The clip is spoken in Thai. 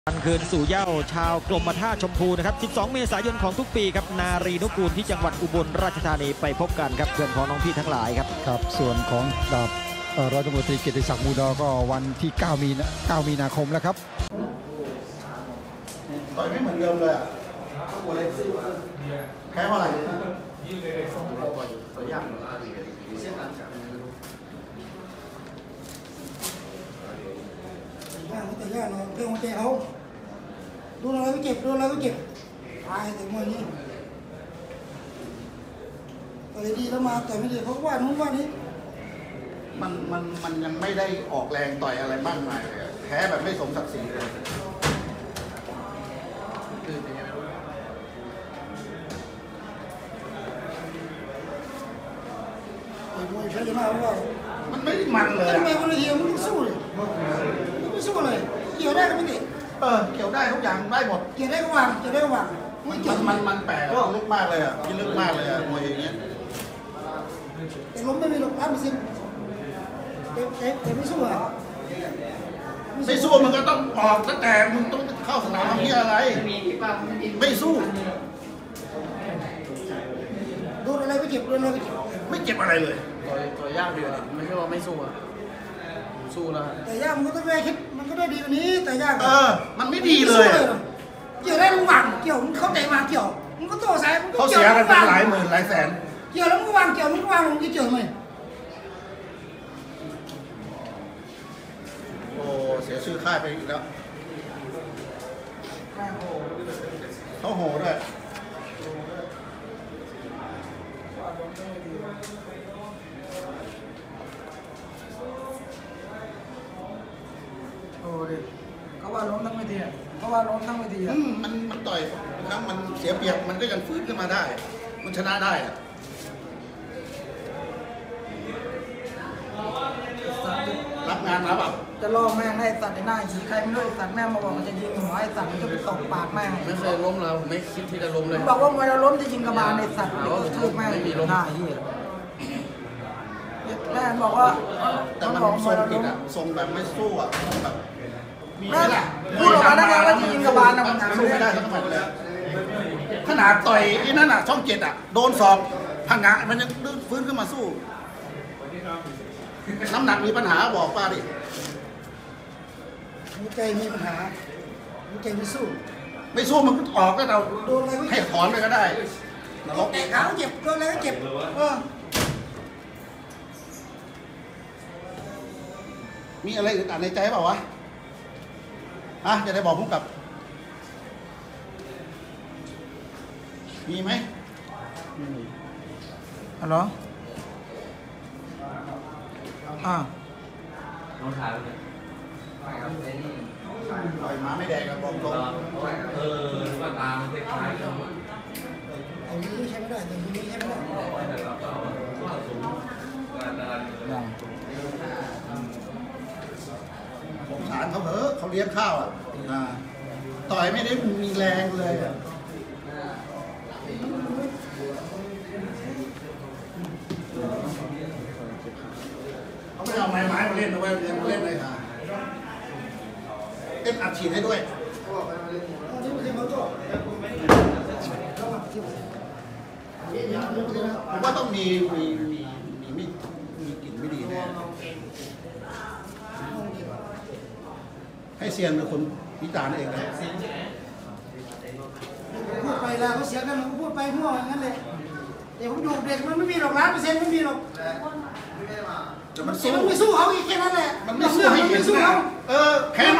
วันคืนสู่เหย้าชาวกรมท่าชมพูนะครับ12 เมษายนของทุกปีครับนารีนุกูลที่จังหวัดอุบลราชธานีไปพบกันครับเพื่อนของน้องพี่ทั้งหลายครับส่วนของดาบร้อยตำรวจตรีเกียรติศักดิ์มูดอก็วันที่9 มีนาคมแล้วครับต่อยไม่เหมือนเดิมเลยอ่ะแพ้เพราะอะไรต่อยยากแต่ยากเราเรื่องหัวใจเขาดูอะไรก็เจ็บตายแต่เมื่อนี้ต่อยดีแล้วมาต่อยไม่ดีเขาว่านู้นว่านี้มันยังไม่ได้ออกแรงต่อยอะไรมากมายเลยแพ้แบบไม่สมศักดิ์ศรีเลยมวยใช่ไหมว่ามันไม่ได้มันเลยทำไมคนละทีมันไม่สู้เลยไม่สู้เลยเกี่ยวได้ก็ไม่ติดเกี่ยวได้ทุกอย่างได้หมดเกี่ยวได้ก็วางมันแปลกลึกมากเลยอ่ะที่ลึกมากเลยอ่ะมวยอย่างเงี้ยแต่ล้มไม่มีหรอก100%แต่ไม่สู้อ่ะไม่สู้มันก็ต้องออกตั้งแต่มึงต้องเข้าสนามที่อะไรไม่สู้โดนอะไรก็เจ็บไม่เจ็บอะไรเลยตัวยากดีเลยไม่ใช่ว่าไม่สู้อะสู้แล้วแต่ยากมันก็ต้องได้คิดมันก็ได้ดีกว่านี้แต่ยากมันไม่ดีเลยเกี่ยวได้มึงวางเกี่ยวมึงเข้าใจวางเกี่ยวมึงก็โต้สายมึงก็เขาเสียกันเป็นหลายหมื่นหลายแสนเกี่ยวแล้วมึงก็วางเกี่ยวมึงก็วางมึงจะเกี่ยวทำไมโอ้เสียชื่อค่ายไปอีกแล้วเขาโหด้วยโอ้ดิเขาว่าล้มทั้งเวทีเขาว่าล้มทั้งเวทีมันต่อยครั้งมันเสียเปรียบมันก็ยังฟื้นขึ้นมาได้มันชนะได้อะรับงานมาเปล่าจะล่อแม่งให้สัตว์ในหน้าขี่ใครไม่รู้สัตว์แม่งมาบอกมันจะยิงหัวไอ้สัตว์มันจะไปตบปากแม่งไม่เคยล้มแล้วผมไม่คิดที่จะล้มเลยบอกว่ามวยเราล้มจะยิงกระบาลในสัตว์ถูกแม่งไม่มีล้มหน้าเหี้ยแม่บอกว่าแต่มันทรงผิดอ่ะทรงแบบไม่สู้อ่ะแบบมีแหละพูดออกมาได้ไงว่ายิงกระบาลนะมันสู้ไม่ได้ทั้งหมดเลยขนาดต่อยไอ้นั่นอ่ะช่อง7อ่ะโดนศอกพังงะมันยังฟื้นขึ้นมาสู้น้ำหนักมีปัญหาบอกป้าดิหัวใจมีปัญหาหัวใจไม่สู้มันออกก็เราให้ถอนไปก็ได้นรกแต่ขาเจ็บโดนอะไรก็เจ็บมีอะไรอึดอัดในใจเปล่าวะจะได้บอกพุ่งกับมีไหมฮัลโหลน้องชายเลยต่อยมาไม่แดงกับบอกตรงว่าตามันคล้ายๆกันแต่นี้ใช้ไม่ได้แต่นี้ใช้ไม่ได้สงสารเขาเขาเลี้ยงข้าวอ่ะต่อยไม่ได้มีแรงเลยเขาไม่เอาไม้มาเล่นนะเว้ยเล่นเลยค่ะเล่นอัดฉีดให้ด้วยผมว่าต้องมีกลิ่นไม่ดีแน่ให้เซียนเป็นคนวิจารณ์เองนะพูดไปแล้วเขาเสียกันมันก็พูดไปมั่วอย่างนั้นเลยแต่ผมอยู่เด็กมันไม่มีหรอก100%ไม่มีหรอกแต่มันไม่สู้เขาอีกแค่นั้นแหละมันไม่สู้ให้เห็นนะแพ้